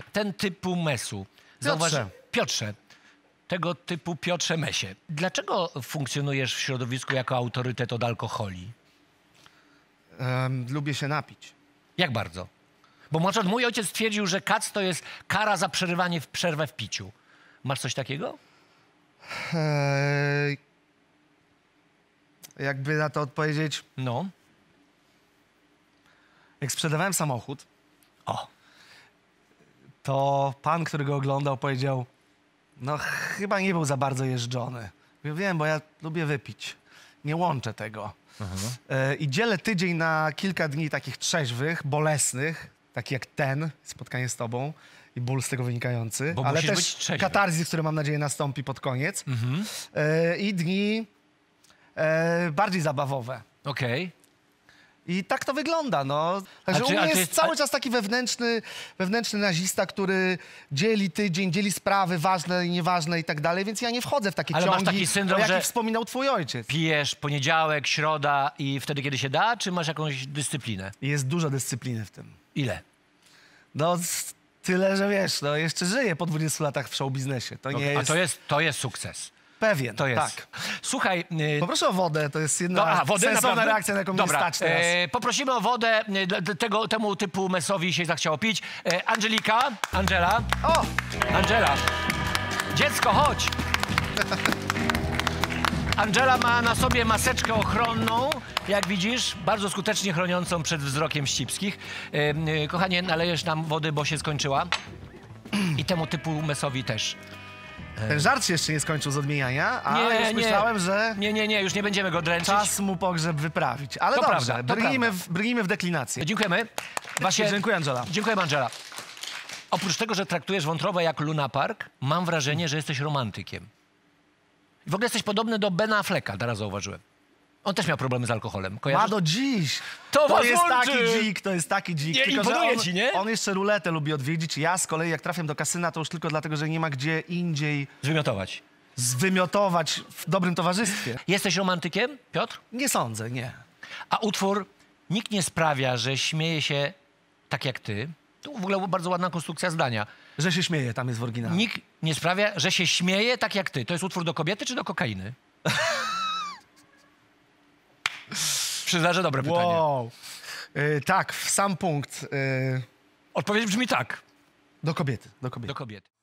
ten typu mesu. Piotrze. Tego typu Piotrze Mesie. Dlaczego funkcjonujesz w środowisku jako autorytet od alkoholi? Lubię się napić. Jak bardzo? Bo może mój ojciec twierdził, że kac to jest kara za przerywanie w przerwę w piciu. Masz coś takiego? Jakby na to odpowiedzieć, No. jak sprzedawałem samochód, O. to pan, który go oglądał, powiedział, no chyba nie był za bardzo jeżdżony. Ja wiem, bo ja lubię wypić. Nie łączę tego. I dzielę tydzień na kilka dni takich trzeźwych, bolesnych, takich jak ten, spotkanie z tobą i ból z tego wynikający, Bo ale musisz też być trzeźwy. katarzis, który mam nadzieję nastąpi pod koniec. I dni bardziej zabawowe. Okej. I tak to wygląda, no. Także u mnie jest cały czas taki wewnętrzny nazista, który dzieli tydzień, dzieli sprawy ważne i nieważne i tak dalej, więc ja nie wchodzę w takie Ale masz ciągi, taki syndrom, o jakich że wspominał twój ojciec. Pijesz poniedziałek, środa i wtedy, kiedy się da, czy masz jakąś dyscyplinę? I jest dużo dyscypliny w tym. Ile? No tyle, że wiesz, no jeszcze żyję po 20 latach w show biznesie. To nie jest... A to jest sukces. Pewien, To jest. tak. Słuchaj... Poproszę o wodę, to jest jedna sensowna reakcja, na jaką mnie stać teraz. Poprosimy o wodę, temu typu mesowi się zachciało pić. Angela. O! Angela. Dziecko, chodź. Angela ma na sobie maseczkę ochronną, jak widzisz, bardzo skutecznie chroniącą przed wzrokiem ścipskich. Kochanie, nalejesz nam wody, bo się skończyła. I temu typu mesowi też. Ten żart się jeszcze nie skończył z odmieniania, a już myślałem, że... Nie, już nie będziemy go dręczyć. Czas mu pogrzeb wyprawić. Ale To dobrze, prawda, brnijmy w deklinację. Dziękujemy. Dziękuję, Angela. Dziękuję, Angela. Oprócz tego, że traktujesz wątrobę jak Luna Park, mam wrażenie, że jesteś romantykiem. I w ogóle jesteś podobny do Bena Afflecka, teraz zauważyłem. On też miał problemy z alkoholem. Kojarzysz? Ma do dziś. To was jest łączy. to jest taki dzik. Nie, tylko, że imponuje ci, nie? On jeszcze ruletę lubi odwiedzić. Ja z kolei, jak trafiam do kasyna, to już tylko dlatego, że nie ma gdzie indziej Zwymiotować. zwymiotować w dobrym towarzystwie. Jesteś romantykiem, Piotr? Nie sądzę, nie. A utwór Nikt nie sprawia, że śmieje się tak jak ty. To w ogóle bardzo ładna konstrukcja zdania. Że się śmieje, tam jest w oryginale. Nikt nie sprawia, że się śmieje tak jak ty. To jest utwór do kobiety czy do kokainy? Przyznam, że dobre pytanie. Wow. Tak, w sam punkt. Odpowiedź brzmi tak. Do kobiety, do kobiety. Do kobiety.